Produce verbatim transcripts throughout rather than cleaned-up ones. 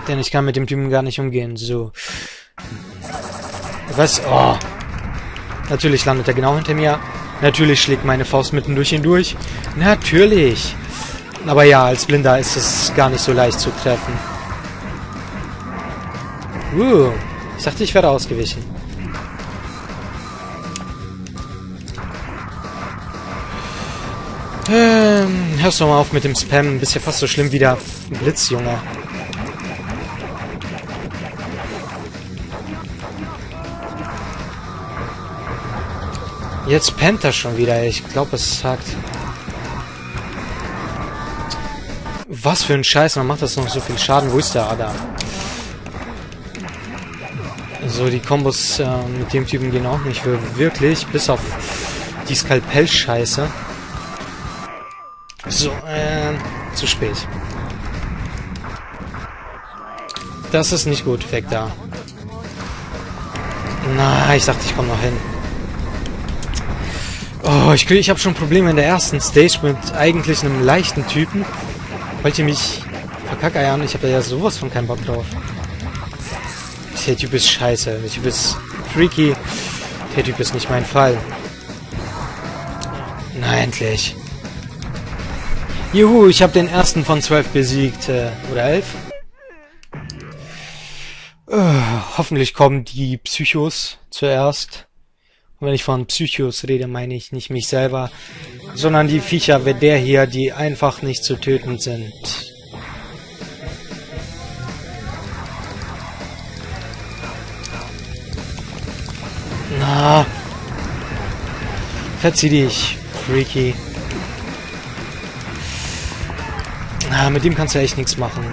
Denn ich kann mit dem Typen gar nicht umgehen. So. Was? Oh. Natürlich landet er genau hinter mir. Natürlich schlägt meine Faust mitten durch ihn durch. Natürlich. Aber ja, als Blinder ist es gar nicht so leicht zu treffen. Uh. Ich dachte, ich wäre ausgewichen. Ähm, hörst du mal auf mit dem Spam. Bist ja fast so schlimm wie der Blitz, Junge. Jetzt pennt er schon wieder. Ich glaube, es sagt... Was für ein Scheiß. Man macht das noch so viel Schaden. Wo ist der Ada? So, die Kombos äh, mit dem Typen gehen auch nicht für wirklich. Bis auf die Skalpell-Scheiße. So, äh, zu spät. Das ist nicht gut. Weg da. Na, ich dachte, ich komme noch hin. Oh, ich, ich habe schon Probleme in der ersten Stage mit eigentlich einem leichten Typen. Wollt ihr mich verkackeiern? Ich habe da ja sowas von keinen Bock drauf. Der Typ ist scheiße. Der Typ ist freaky. Der Typ ist nicht mein Fall. Na, endlich. Juhu, ich habe den ersten von zwölf besiegt. Äh, oder elf? Uh, hoffentlich kommen die Psychos zuerst. Und wenn ich von Psychos rede, meine ich nicht mich selber, sondern die Viecher wie der hier, die einfach nicht zu töten sind. Na, verzieh dich, Freaky. Na, mit dem kannst du echt nichts machen.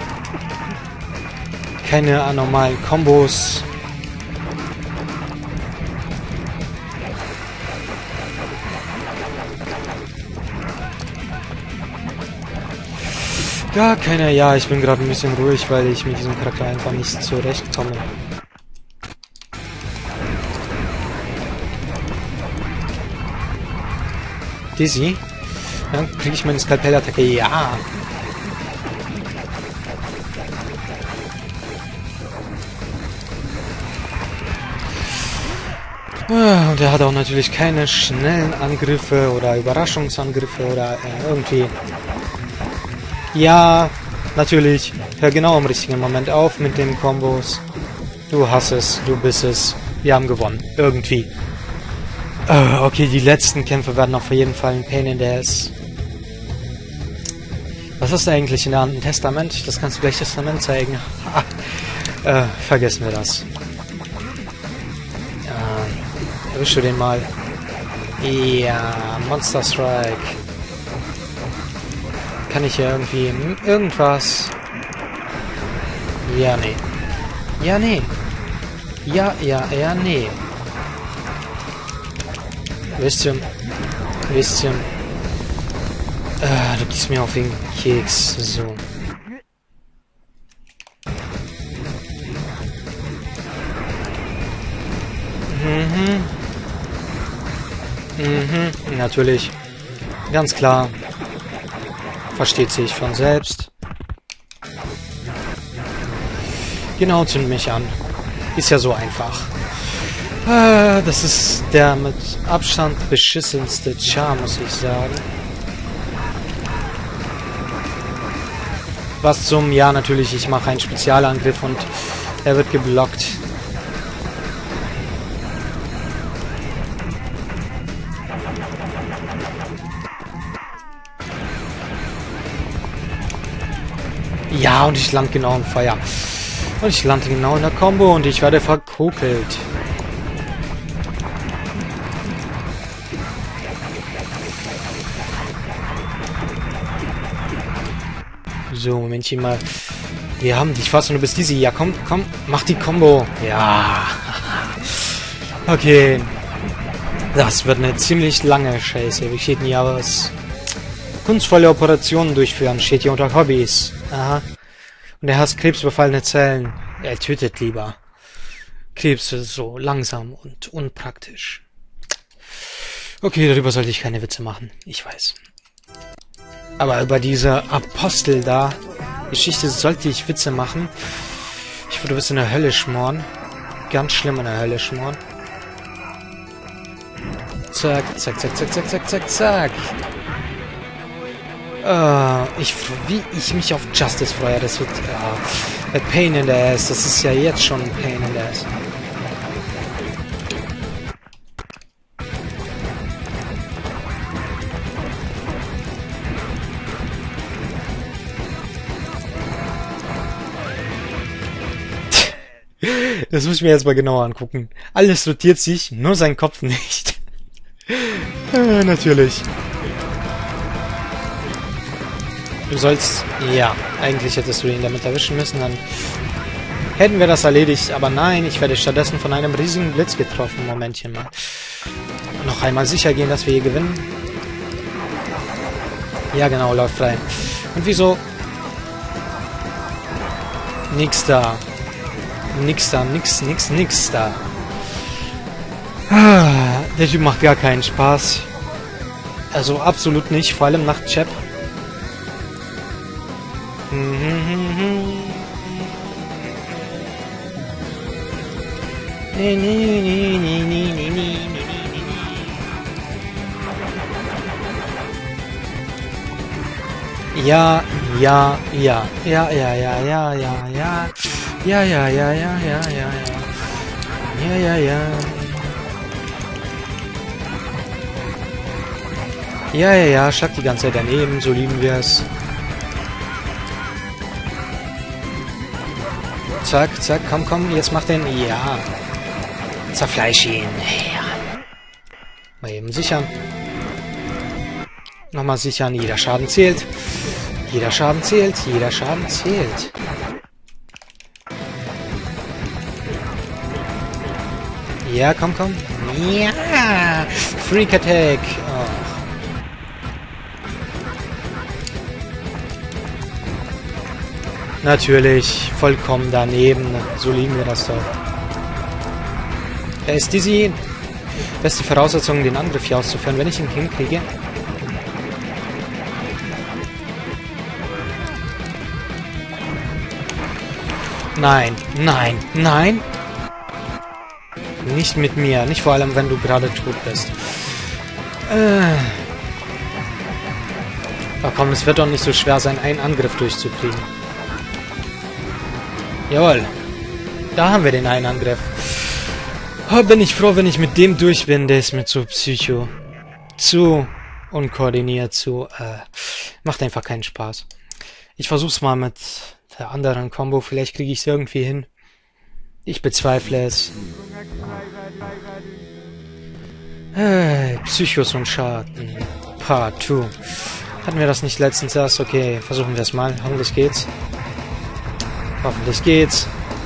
Keine anormalen Kombos. Gar keine. Ja, ich bin gerade ein bisschen ruhig, weil ich mit diesem Charakter einfach nicht zurechtkomme. Dizzy? Dann kriege ich meine Skalpellattacke. Ja! Und er hat auch natürlich keine schnellen Angriffe oder Überraschungsangriffe oder äh, irgendwie... Ja, natürlich. Hör genau im richtigen Moment auf mit den Kombos. Du hast es, du bist es. Wir haben gewonnen. Irgendwie. Uh, okay, die letzten Kämpfe werden auf jeden Fall ein Pain in the Ass. Was ist da eigentlich in der Hand? Ein Testament? Das kannst du gleich Testament zeigen. uh, vergessen wir das. Uh, erwischst du den mal? Ja, Monster Strike. Kann ich hier irgendwie irgendwas... Ja, nee. Ja, nee. Ja, ja, ja, nee. Bisschen. Bisschen. Äh, du gehst mir auf den Keks. So. Mhm. Mhm. Natürlich. Ganz klar. Versteht sich von selbst. Genau, zünd mich an. Ist ja so einfach. Ah, das ist der mit Abstand beschissenste Char, muss ich sagen. Was zum... Ja, natürlich, ich mache einen Spezialangriff und er wird geblockt. Ja, und ich lande genau im Feuer. Und ich lande genau in der Combo und ich werde verkokelt. So, Momentchen mal. Wir haben dich fast und du bist Dizzy. Ja, komm, komm, mach die Combo. Ja. Okay. Das wird eine ziemlich lange Scheiße. Wie steht denn hier was? Kunstvolle Operationen durchführen. Steht hier unter Hobbys. Aha. Und er hasst krebsbefallene Zellen. Er tötet lieber. Krebs ist so langsam und unpraktisch. Okay, darüber sollte ich keine Witze machen. Ich weiß. Aber über diese Apostel da, Geschichte sollte ich Witze machen. Ich würde, du bist in der Hölle schmoren. Ganz schlimm in der Hölle schmoren. Zack, zack, zack, zack, zack, zack, zack, zack. Uh, ich, wie ich mich auf Justice freue, das wird uh, a pain in the ass. Das ist ja jetzt schon ein pain in the ass. Das muss ich mir jetzt mal genauer angucken. Alles rotiert sich, nur sein Kopf nicht. äh, natürlich. Du sollst... Ja, eigentlich hättest du ihn damit erwischen müssen, dann hätten wir das erledigt. Aber nein, ich werde stattdessen von einem riesigen Blitz getroffen. Momentchen mal. Noch einmal sicher gehen, dass wir hier gewinnen. Ja, genau, läuft rein. Und wieso? Nix da. Nix da, nix, nix, nix da. Ah, der Typ macht gar keinen Spaß. Also absolut nicht, vor allem nach Chap. Nee, nee, nee, nee, nee, nee, nee. Ja, ja, ja, ja, ja, ja, ja, ja, ja. Ja, ja, ja, ja, ja, ja, ja. Ja, ja, ja. Ja, ja, ja, schlag die ganze Zeit daneben, so lieben wir es. Zack, zack, komm, komm, jetzt mach den... Ja. Zerfleisch ihn. Ja. Mal eben sichern. Nochmal sichern, jeder Schaden zählt. Jeder Schaden zählt, jeder Schaden zählt. Ja, komm, komm. Ja! Freak Attack. Oh. Natürlich, vollkommen daneben. So lieben wir das doch. Er ist Dizzy. Beste Voraussetzung, den Angriff hier auszuführen, wenn ich ihn hinkriege. Nein, nein, nein. Nicht mit mir. Nicht vor allem, wenn du gerade tot bist. Äh. Ach komm, es wird doch nicht so schwer sein, einen Angriff durchzukriegen. Jawohl. Da haben wir den einen Angriff. Oh, bin ich froh, wenn ich mit dem durch bin. Der ist mir zu psycho. Zu unkoordiniert, zu... Äh, macht einfach keinen Spaß. Ich versuch's mal mit der anderen Combo. Vielleicht kriege ich es irgendwie hin. Ich bezweifle es. Hey, Psychos und Schaden. Part zwei. Hatten wir das nicht letztens erst? Okay, versuchen wir es mal. Hoffentlich geht's. Hoffentlich geht's.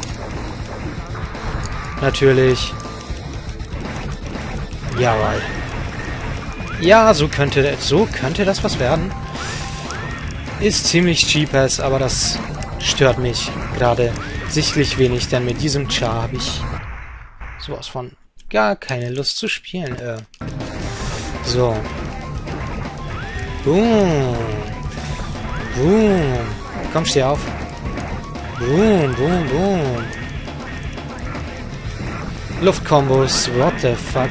Natürlich. Jawohl. Ja, so könnte, so könnte das was werden. Ist ziemlich cheap-ass, aber das stört mich gerade sichtlich wenig, denn mit diesem Char habe ich sowas von gar keine Lust zu spielen. Äh. So. Boom. Boom. Komm, steh auf. Boom, boom, boom. Luftkombos. What the fuck?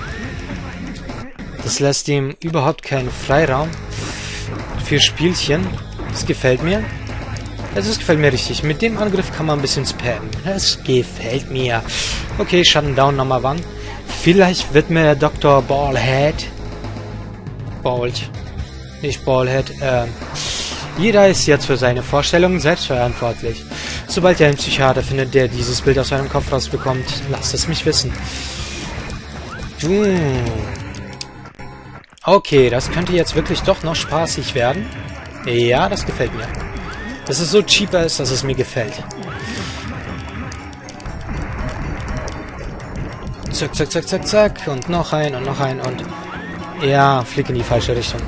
Das lässt ihm überhaupt keinen Freiraum für Spielchen. Das gefällt mir. Also es gefällt mir richtig. Mit dem Angriff kann man ein bisschen spammen. Das gefällt mir. Okay, Schatten down nochmal wann. Vielleicht wird mir der Doktor Ballhead. Bald. Nicht Ballhead. Ähm. Jeder ist jetzt für seine Vorstellungen selbst verantwortlich. Sobald er einen Psychiater findet, der dieses Bild aus seinem Kopf rausbekommt, lasst es mich wissen. Okay, das könnte jetzt wirklich doch noch spaßig werden. Ja, das gefällt mir. Dass es so cheaper ist, dass es mir gefällt. Zack, zack, zack, zack, zack. Und noch ein und noch ein und... Ja, flieg in die falsche Richtung.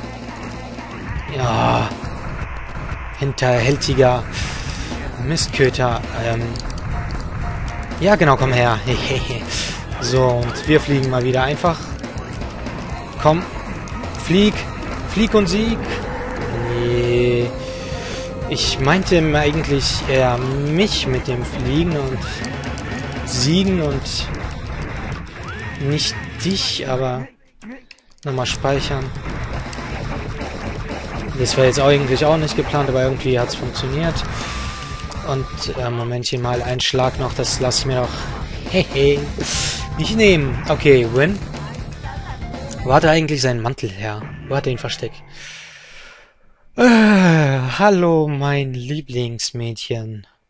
Ja. Hinterhältiger Mistköter. Ähm. Ja, genau, komm her. So, und wir fliegen mal wieder einfach. Komm. Flieg. Flieg und Sieg. Nee. Ich meinte eigentlich eher mich mit dem Fliegen und Siegen und nicht dich, aber nochmal speichern. Das war jetzt eigentlich auch nicht geplant, aber irgendwie hat es funktioniert. Und äh, Momentchen mal, ein Schlag noch, das lasse ich mir doch hehe nicht nehmen. Okay, Win. Wo hat er eigentlich seinen Mantel her? Wo hat er ihn versteckt? Äh, hallo, mein Lieblingsmädchen.